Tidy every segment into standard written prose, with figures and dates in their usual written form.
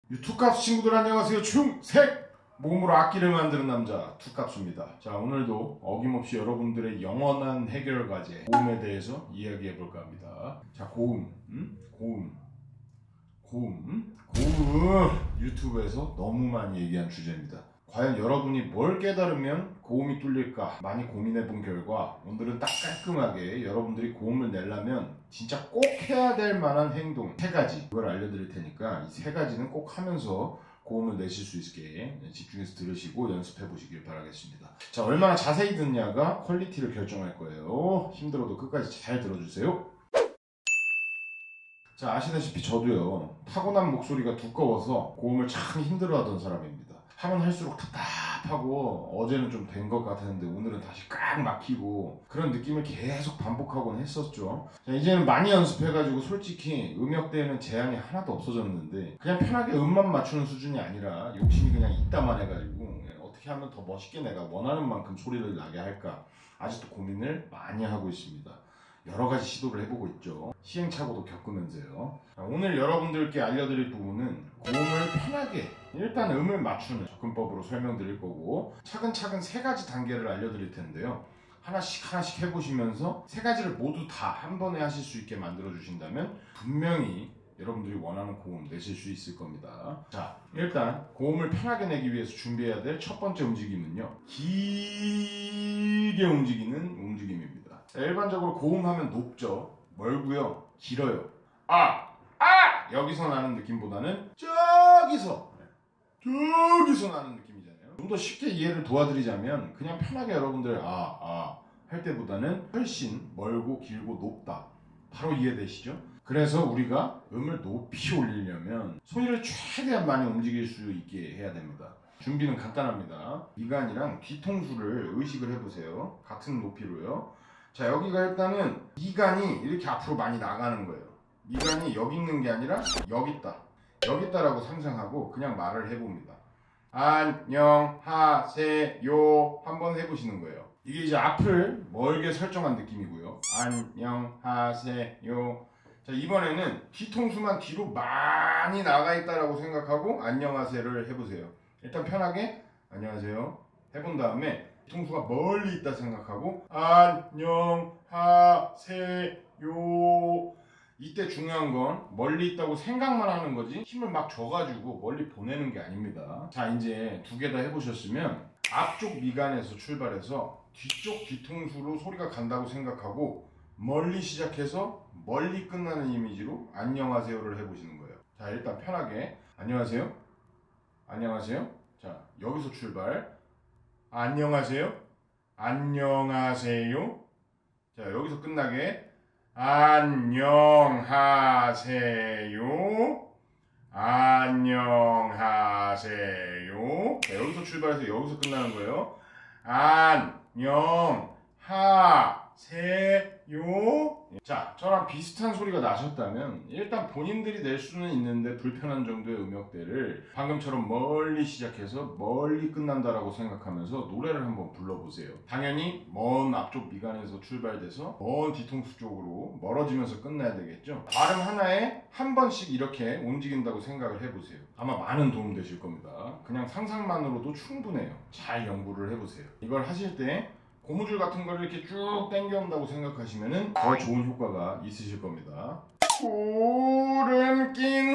유튜값 친구들 안녕하세요. 충색! 몸으로 악기를 만드는 남자 투값수입니다. 자, 오늘도 어김없이 여러분들의 영원한 해결 과제 고음에 대해서 이야기해 볼까 합니다. 자, 고음 유튜브에서 너무 많이 얘기한 주제입니다. 과연 여러분이 뭘 깨달으면 고음이 뚫릴까 많이 고민해 본 결과 오늘은 딱 깔끔하게 여러분들이 고음을 내려면 진짜 꼭 해야 될 만한 행동 3가지 그걸 알려드릴 테니까 이 3가지는 꼭 하면서 고음을 내실 수 있게 집중해서 들으시고 연습해 보시길 바라겠습니다. 자, 얼마나 자세히 듣냐가 퀄리티를 결정할 거예요. 힘들어도 끝까지 잘 들어주세요. 자, 아시다시피 저도요 타고난 목소리가 두꺼워서 고음을 참 힘들어하던 사람입니다. 하면 할수록 답답하고 어제는 좀 된 것 같았는데 오늘은 다시 꽉 막히고 그런 느낌을 계속 반복하곤 했었죠. 자, 이제는 많이 연습해가지고 솔직히 음역대에는 제한이 하나도 없어졌는데 그냥 편하게 음만 맞추는 수준이 아니라 욕심이 그냥 있다만 해가지고 어떻게 하면 더 멋있게 내가 원하는 만큼 소리를 나게 할까 아직도 고민을 많이 하고 있습니다. 여러가지 시도를 해보고 있죠. 시행착오도 겪으면서요. 오늘 여러분들께 알려드릴 부분은 고음을 편하게 일단 음을 맞추는 접근법으로 설명드릴 거고 차근차근 3가지 단계를 알려드릴 텐데요. 하나씩 해보시면서 3가지를 모두 다 한 번에 하실 수 있게 만들어 주신다면 분명히 여러분들이 원하는 고음 내실 수 있을 겁니다. 자, 일단 고음을 편하게 내기 위해서 준비해야 될 첫 번째 움직임은요, 길게 움직이는 움직임입니다. 일반적으로 고음하면 높죠, 멀고요, 길어요. 여기서 나는 느낌보다는 저기서 나는 느낌이잖아요. 좀 더 쉽게 이해를 도와드리자면 그냥 편하게 여러분들 할 때보다는 훨씬 멀고 길고 높다, 바로 이해되시죠? 그래서 우리가 음을 높이 올리려면 소리를 최대한 많이 움직일 수 있게 해야 됩니다. 준비는 간단합니다. 미간이랑 뒤통수를 의식을 해보세요. 같은 높이로요. 자, 여기가 일단은 미간이 이렇게 앞으로 많이 나가는 거예요. 미간이 여기 있는 게 아니라 여기 있다라고 상상하고 그냥 말을 해봅니다. 안녕하세요 한번 해보시는 거예요. 이게 이제 앞을 멀게 설정한 느낌이고요. 안녕하세요. 자, 이번에는 뒤통수만 뒤로 많이 나가 있다라고 생각하고 안녕하세요를 해보세요. 일단 편하게 안녕하세요 해본 다음에 뒤통수가 멀리 있다 생각하고 안녕하세요. 이때 중요한 건 멀리 있다고 생각만 하는 거지 힘을 막 줘가지고 멀리 보내는 게 아닙니다. 자, 이제 2개 다 해보셨으면 앞쪽 미간에서 출발해서 뒤쪽 뒤통수로 소리가 간다고 생각하고 멀리 시작해서 멀리 끝나는 이미지로 안녕하세요를 해보시는 거예요. 자, 일단 편하게 안녕하세요. 자, 여기서 출발. 안녕하세요. 자, 여기서 끝나게 안녕하세요. 자, 여기서 출발해서 여기서 끝나는 거예요. 안녕하세요. 자, 저랑 비슷한 소리가 나셨다면 일단 본인들이 낼 수는 있는데 불편한 정도의 음역대를 방금처럼 멀리 시작해서 멀리 끝난다라고 생각하면서 노래를 한번 불러보세요. 당연히 먼 앞쪽 미간에서 출발돼서 먼 뒤통수 쪽으로 멀어지면서 끝나야 되겠죠. 발음 하나에 한 번씩 이렇게 움직인다고 생각을 해보세요. 아마 많은 도움 되실 겁니다. 그냥 상상만으로도 충분해요. 잘 연구를 해보세요. 이걸 하실 때 고무줄 같은 걸 이렇게 쭉 당겨온다고 생각하시면 더 좋은 효과가 있으실 겁니다. 구름 낀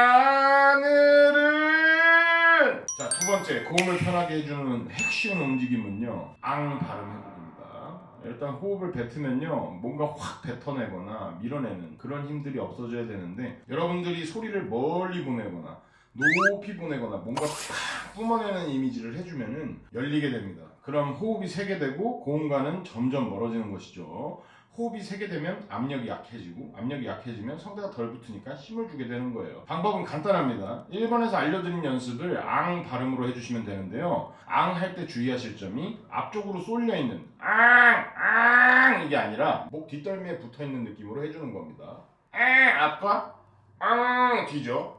하늘은, 자, 2번째 고음을 편하게 해주는 핵심 움직임은요, 앙 발음 회복입니다. 일단 호흡을 뱉으면요 뭔가 확 뱉어내거나 밀어내는 그런 힘들이 없어져야 되는데 여러분들이 소리를 멀리 보내거나 높이 보내거나 뭔가 팍 뿜어내는 이미지를 해주면은 열리게 됩니다. 그럼 호흡이 세게 되고 고음과는 점점 멀어지는 것이죠. 호흡이 세게 되면 압력이 약해지면 성대가 덜 붙으니까 힘을 주게 되는 거예요. 방법은 간단합니다. 1번에서 알려드린 연습을 앙 발음으로 해주시면 되는데요. 앙 할 때 주의하실 점이 앞쪽으로 쏠려있는 앙 이게 아니라 목 뒷덜미에 붙어있는 느낌으로 해주는 겁니다. 앞과 뒤죠.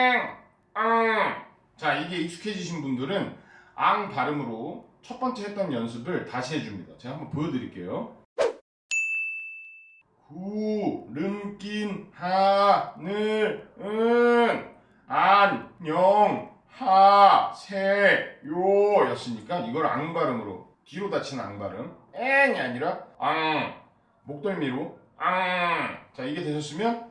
자, 이게 익숙해지신 분들은 앙 발음으로 첫 번째 했던 연습을 다시 해줍니다. 제가 한번 보여드릴게요. 구름 낀 하늘은 안녕 하세요 였으니까 이걸 앙 발음으로 뒤로 닫힌 앙 발음 앵이 아니라 앙 목덜미로 앙. 자 이게 되셨으면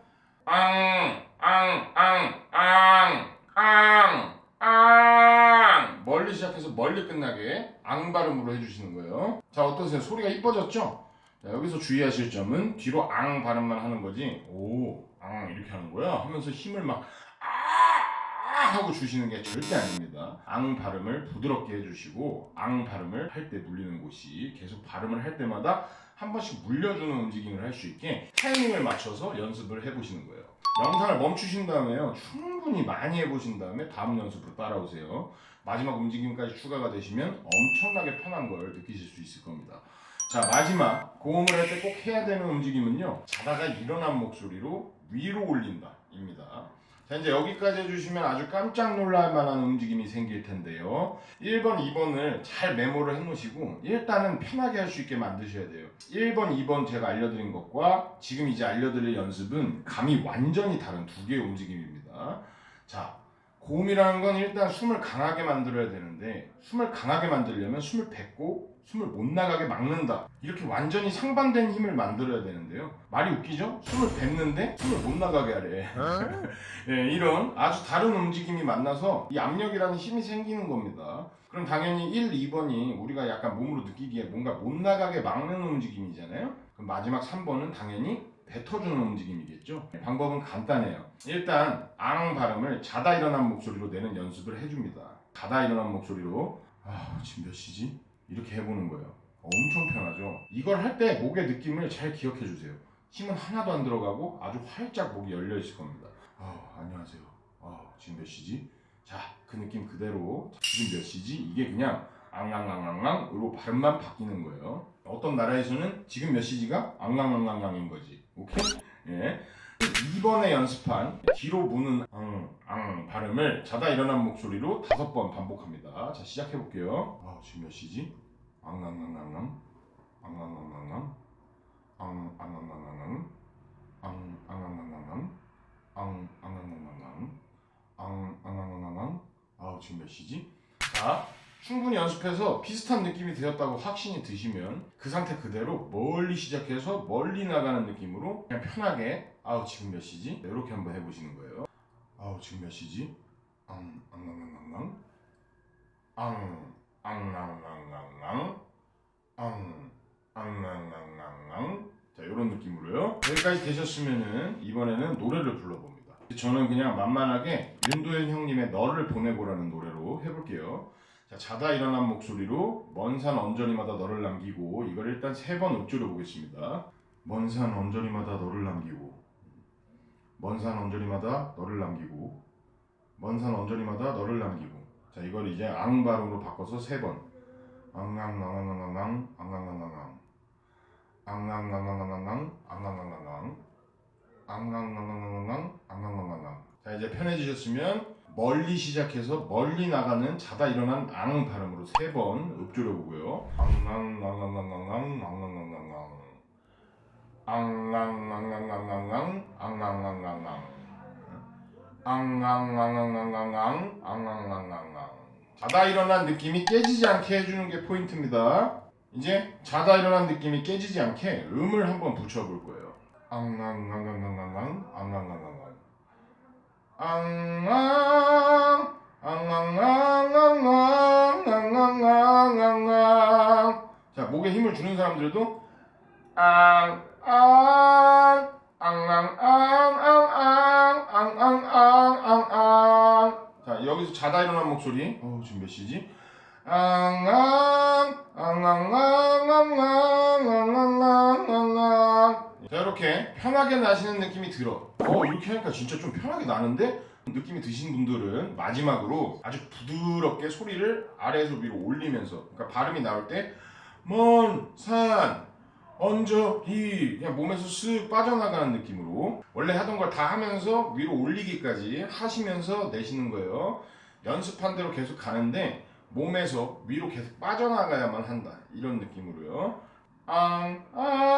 앙 멀리 시작해서 멀리 끝나게 앙 발음으로 해주시는 거예요. 자 어떠세요? 소리가 이뻐졌죠? 자, 여기서 주의하실 점은 뒤로 앙 발음만 하는 거지 앙 이렇게 하는 거야 하면서 힘을 막 하고 주시는 게 절대 아닙니다. 앙 발음을 부드럽게 해주시고 앙 발음을 할 때 물리는 곳이 계속 발음을 할 때마다 한 번씩 물려주는 움직임을 할 수 있게 타이밍을 맞춰서 연습을 해보시는 거예요. 영상을 멈추신 다음에요. 충분히 많이 해보신 다음에 다음 연습으로 따라오세요. 마지막 움직임까지 추가가 되시면 엄청나게 편한 걸 느끼실 수 있을 겁니다. 자 마지막 고음을 할 때 꼭 해야 되는 움직임은요. 자다가 일어난 목소리로 위로 올린다 입니다. 자 이제 여기까지 해주시면 아주 깜짝 놀랄 만한 움직임이 생길 텐데요. 1번, 2번을 잘 메모를 해놓으시고 일단은 편하게 할 수 있게 만드셔야 돼요. 1번, 2번 제가 알려드린 것과 지금 이제 알려드릴 연습은 감이 완전히 다른 두 개의 움직임입니다. 자 고음이라는 건 일단 숨을 강하게 만들어야 되는데 숨을 강하게 만들려면 숨을 뱉고 숨을 못 나가게 막는다. 이렇게 완전히 상반된 힘을 만들어야 되는데요. 말이 웃기죠? 숨을 뱉는데 숨을 못 나가게 하래. 네, 이런 아주 다른 움직임이 만나서 이 압력이라는 힘이 생기는 겁니다. 그럼 당연히 1, 2번이 우리가 약간 몸으로 느끼기에 뭔가 못 나가게 막는 움직임이잖아요. 그럼 마지막 3번은 당연히 뱉어주는 움직임이겠죠. 방법은 간단해요. 일단 앙 발음을 자다 일어난 목소리로 내는 연습을 해줍니다. 자다 일어난 목소리로 지금 몇 시지? 이렇게 해보는 거예요. 엄청 편하죠. 이걸 할 때 목의 느낌을 잘 기억해 주세요. 힘은 하나도 안 들어가고 아주 활짝 목이 열려 있을 겁니다. 안녕하세요. 지금 몇 시지? 자, 그 느낌 그대로 지금 몇 시지? 이게 그냥 앙앙앙앙앙으로 발음만 바뀌는 거예요. 어떤 나라에서는 지금 몇 시지가 앙앙앙앙앙인 거지. 오케이? 예. 2번에 연습한 뒤로 무는 앙 발음을 자다 일어난 목소리로 5번 반복합니다. 자 시작해 볼게요. 지금 몇 시지? 앙앙앙앙앙 앙앙앙앙앙 앙앙앙앙앙 앙앙앙앙앙 앙앙앙앙앙 앙앙앙앙앙 지금 몇 시지? 자 충분히 연습해서 비슷한 느낌이 되었다고 확신이 드시면 그 상태 그대로 멀리 시작해서 멀리 나가는 느낌으로 그냥 편하게 지금 몇 시지? 이렇게 한번 해보시는 거예요. 지금 몇 시지? 앙앙앙앙앙 앙앙앙앙앙 앙앙앙앙앙 자 이런 느낌으로요. 여기까지 되셨으면은 이번에는 노래를 불러봅니다. 저는 그냥 만만하게 윤도현 형님의 너를 보내보라는 노래로 해볼게요. 자, 자다 일어난 목소리로 먼 산 언저리마다 너를 남기고 이걸 일단 3번 읊조려 보겠습니다. 먼 산 언저리마다 너를 남기고 먼 산 언저리마다 너를 남기고 먼 산 언저리마다 너를 남기고 자 이걸 이제 앙 발음으로 바꿔서 3번 앙앙앙앙앙앙 앙앙앙앙앙 앙앙앙앙앙앙 앙앙앙앙앙 앙앙앙앙앙앙 앙앙앙앙앙 자 이제 편해지셨으면 멀리 시작해서 멀리 나가는 자다 일어난 앙 발음으로 3번 읊조려 보고요. 앙앙앙앙앙앙 앙앙앙앙앙 앙앙앙앙앙앙 앙앙앙앙앙 앙앙앙앙앙앙 앙앙앙앙앙 자다 일어난 느낌이 깨지지 않게 해주는 게 포인트입니다. 이제 자다 일어난 느낌이 깨지지 않게 음을 한번 붙여볼 거예요. 앙앙앙앙앙앙 앙앙앙앙앙 앙앙 앙앙앙앙앙 앙앙앙앙앙 자 목에 힘을 주는 사람들도 앙앙앙앙앙앙앙앙앙앙앙 자 여기서 자다 일어난 목소리 지금 몇 시지? 앙앙앙앙앙앙앙앙앙앙 자 이렇게 편하게 나시는 느낌이 들어. 이렇게 하니까 진짜 좀 편하게 나는데? 느낌이 드신 분들은 마지막으로 아주 부드럽게 소리를 아래에서 위로 올리면서 그러니까 발음이 나올 때 먼 산 언저리 그냥 몸에서 쓱 빠져나가는 느낌으로 원래 하던 걸 다 하면서 위로 올리기까지 하시면서 내시는 거예요. 연습한 대로 계속 가는데 몸에서 위로 계속 빠져나가야만 한다 이런 느낌으로요.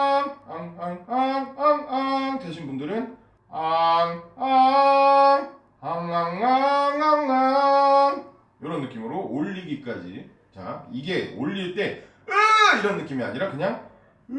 앙앙앙앙앙앙앙 되신 분들은 앙앙 앙앙앙앙앙 이런 느낌으로 올리기까지. 자, 이게 올릴 때 이런 느낌이 아니라 그냥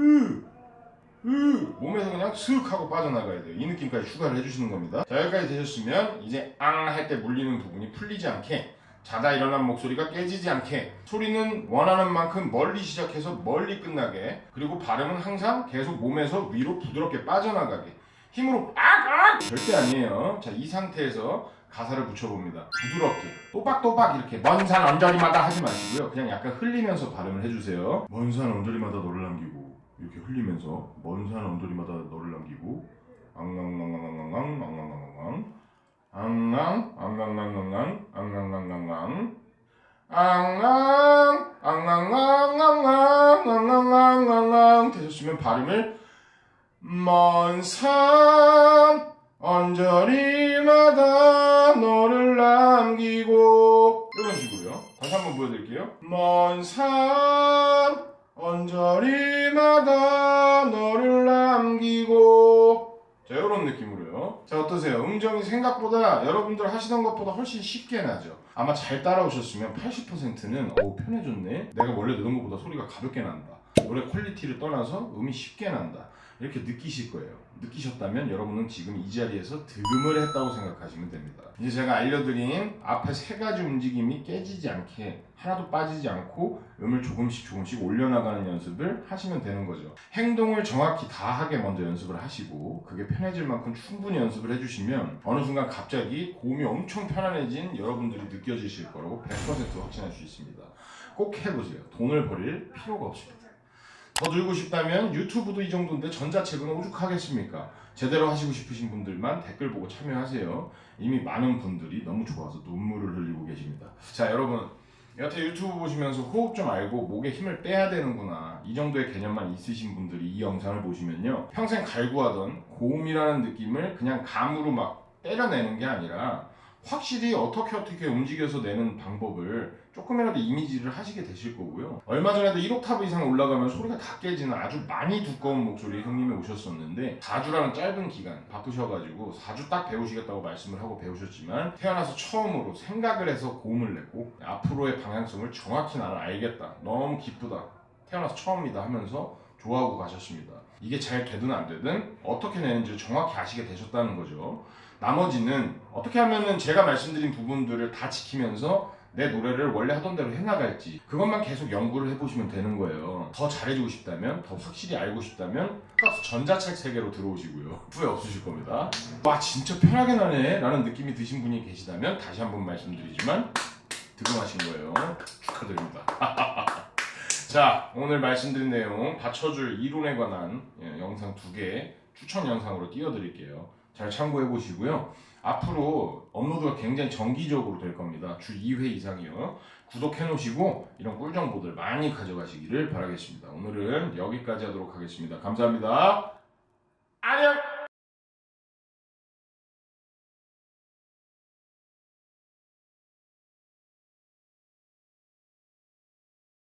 몸에서 그냥 슥 하고 빠져나가야 돼요. 이 느낌까지 추가를 해주시는 겁니다. 자, 여기까지 되셨으면 이제 앙 할 때 물리는 부분이 풀리지 않게, 자다 일어난 목소리가 깨지지 않게, 소리는 원하는 만큼 멀리 시작해서 멀리 끝나게, 그리고 발음은 항상 계속 몸에서 위로 부드럽게 빠져나가게, 힘으로 악 절대 아니에요. 자, 이 상태에서 가사를 붙여봅니다. 부드럽게 또박또박 이렇게 먼 산 언저리마다 하지 마시고요. 그냥 약간 흘리면서 발음을 해주세요. 먼 산 언저리마다 너를 남기고, 이렇게 흘리면서 먼 산 언저리마다 너를 남기고, 앙앙앙앙앙앙앙앙앙앙 앙앙 앙앙앙앙앙 앙앙앙앙앙 앙앙 앙앙앙앙앙앙앙앙앙 되셨으면 발음을 먼 산 언저리마다 너를 남기고 이런 식으로요. 다시 한번 보여드릴게요. 먼 산 언저리마다 너를 남기고. 자, 이런 느낌으로요. 자, 어떠세요? 음정이 생각보다 여러분들 하시던 것보다 훨씬 쉽게 나죠. 아마 잘 따라오셨으면 80%는 편해졌네, 내가 원래 내던 것보다 소리가 가볍게 난다, 노래 퀄리티를 떠나서 음이 쉽게 난다, 이렇게 느끼실 거예요. 느끼셨다면 여러분은 지금 이 자리에서 득음을 했다고 생각하시면 됩니다. 이제 제가 알려드린 앞에 3가지 움직임이 깨지지 않게, 하나도 빠지지 않고 음을 조금씩 올려나가는 연습을 하시면 되는 거죠. 행동을 정확히 다 하게 먼저 연습을 하시고, 그게 편해질 만큼 충분히 연습을 해주시면 어느 순간 갑자기 고음이 엄청 편안해진 여러분들이 느껴지실 거라고 100% 확신할 수 있습니다. 꼭 해보세요. 돈을 버릴 필요가 없습니다. 더 늘고 싶다면 유튜브도 이 정도인데 전자책은 오죽하겠습니까? 제대로 하시고 싶으신 분들만 댓글 보고 참여하세요. 이미 많은 분들이 너무 좋아서 눈물을 흘리고 계십니다. 자, 여러분, 여태 유튜브 보시면서 호흡 좀 알고 목에 힘을 빼야 되는구나, 이 정도의 개념만 있으신 분들이 이 영상을 보시면요, 평생 갈구하던 고음이라는 느낌을 그냥 감으로 막 때려내는 게 아니라 확실히 어떻게 움직여서 내는 방법을 조금이라도 이미지를 하시게 되실 거고요. 얼마 전에도 1옥타브 이상 올라가면 소리가 다 깨지는 아주 많이 두꺼운 목소리 형님이 오셨었는데, 4주라는 짧은 기간 바쁘셔가지고 4주 딱 배우시겠다고 말씀을 하고 배우셨지만, 태어나서 처음으로 생각을 해서 고음을 냈고, 앞으로의 방향성을 정확히 나는 알겠다, 너무 기쁘다, 태어나서 처음이다 하면서 좋아하고 가셨습니다. 이게 잘 되든 안 되든 어떻게 내는지를 정확히 아시게 되셨다는 거죠. 나머지는 어떻게 하면은 제가 말씀드린 부분들을 다 지키면서 내 노래를 원래 하던 대로 해나갈지, 그것만 계속 연구를 해보시면 되는 거예요. 더 잘해주고 싶다면, 더 확실히 알고 싶다면 전자책 세계로 들어오시고요, 후회 없으실 겁니다. 와, 진짜 편하게 나네 라는 느낌이 드신 분이 계시다면 다시 한번 말씀드리지만 득음하신 거예요. 축하드립니다. 자, 오늘 말씀드린 내용 받쳐줄 이론에 관한 영상 2개 추천 영상으로 띄워드릴게요. 잘 참고해 보시고요. 앞으로 업로드가 굉장히 정기적으로 될 겁니다. 주 2회 이상이요. 구독해 놓으시고 이런 꿀정보들 많이 가져가시기를 바라겠습니다. 오늘은 여기까지 하도록 하겠습니다. 감사합니다.